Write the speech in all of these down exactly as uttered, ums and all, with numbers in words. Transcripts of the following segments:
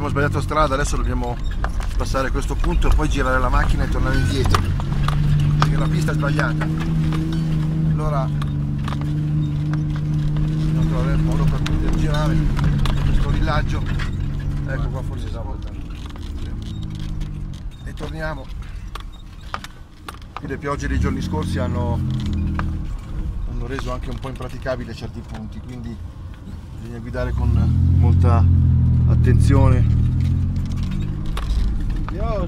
sbagliato strada, adesso dobbiamo passare questo punto e poi girare la macchina e tornare indietro perché la pista è sbagliata. Allora dobbiamo trovare il modo per poter girare questo villaggio. Ecco qua, forse si volta. E torniamo. Qui le piogge dei giorni scorsi hanno, hanno reso anche un po' impraticabile certi punti, quindi bisogna guidare con molta attenzione. Dios.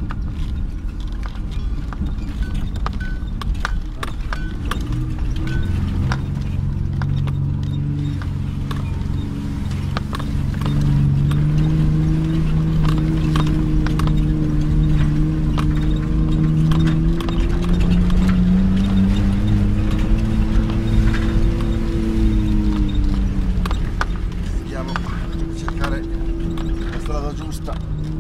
Giusta.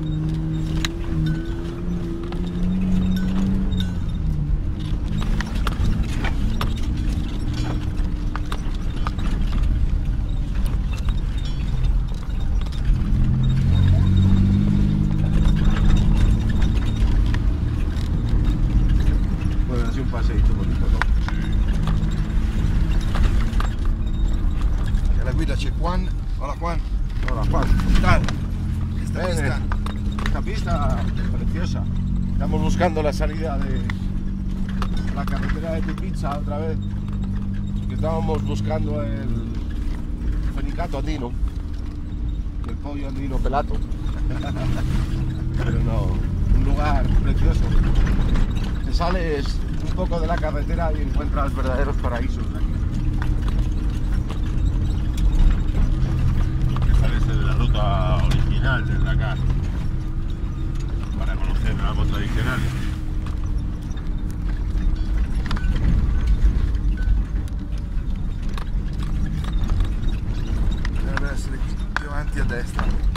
Puoi darsi un passeggio bonito, no? E la guida c'è Juan. Hola Juan. Hola Juan. Dale. Bene, esta pista preciosa. Estamos buscando la salida de la carretera de Pipizza otra vez. Estábamos buscando el fenicato andino, el pollo andino pelato. Pero no, un lugar precioso. Te sales un poco de la carretera y encuentras verdaderos paraísos aquí. Sales de la ruta original desde acá para conocer la ruta tradicional. Deve essere qui più avanti a destra.